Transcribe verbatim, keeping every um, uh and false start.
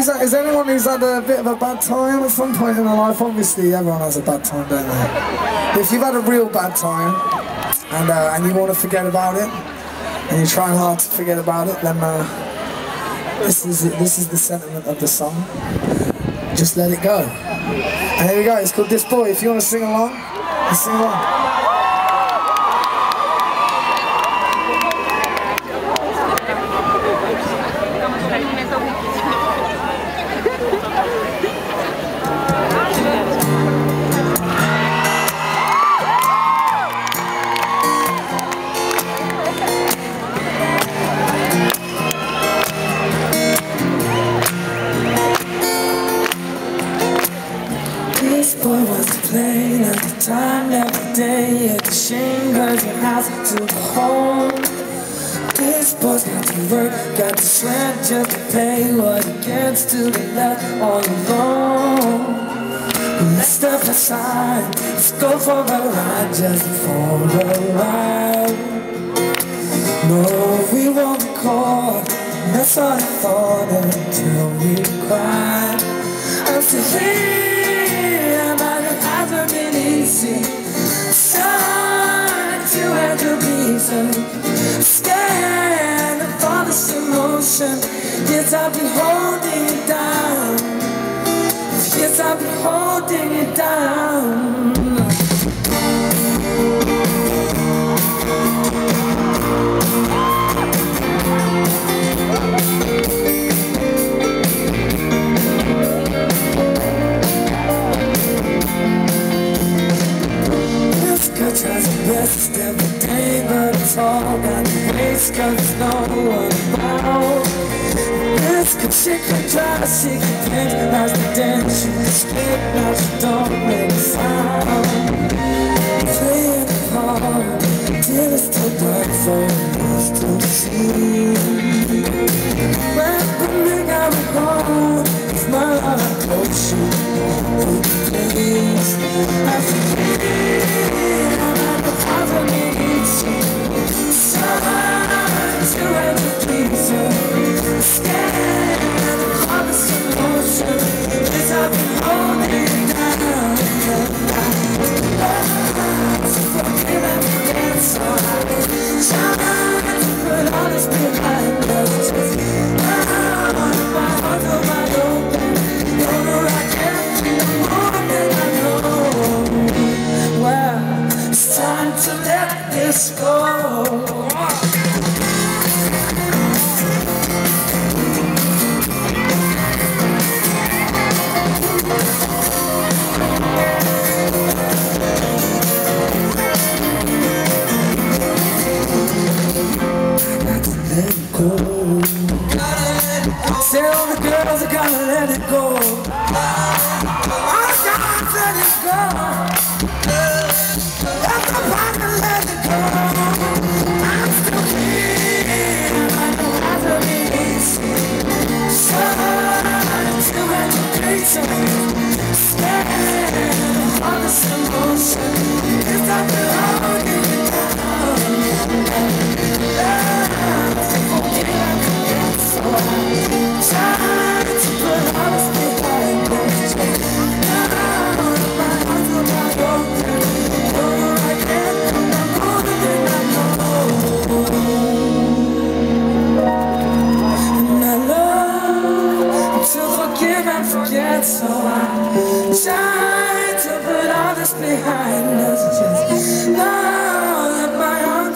who's had, is anyone who's had a bit of a bad time at some point in their life? Obviously, everyone has a bad time, don't they? If you've had a real bad time and uh, and you want to forget about it, and you're trying hard to forget about it, then uh, this is it. This is the sentiment of the song. Just let it go. And here we go. It's called This Boy. If you want to sing along, let's sing along. This boy was playing at the time, every day at the shingles your house to the home. This boy's got to work, got to sweat just to pay what he gets to be left all alone. Let's step aside, let's go for a ride, just for a ride. No, we won't be caught, that's what I thought until we cried. I'm still here, but it hasn't been easy. Starting to have to be so scared of all this emotion. Yes, I've been holding it down. Yes, I've been holding it down. Tries her best every day, but it's all got to waste, cause it's no one around. This could she can try, she can think, now's the dance, she can skip, now she don't make a sound. Playing it hard, till it's too dark for us to see. When we got me home, it's my heart I close you, would you please? I feel I'm in easy, someone to educate you. Scared of all this emotion, yes, I've been holding it down. To forgive and forget, so I've been trying to put all this behind us. Just now, my heart's wide open, don't know I can't do more than I know. Well, it's time to let this go. I got to let it go. Say all the girls are gonna let it go. I gotta let it go. Let the body let it go. I'm still here, I know how to be easy. Trying to educate you. Scared of all this emotion. It's not the holding it down. To forget and forget, so I'm trying to put all this behind us. Now my arms are wide open. Forget, so I try to put all this behind us. Just know that my heart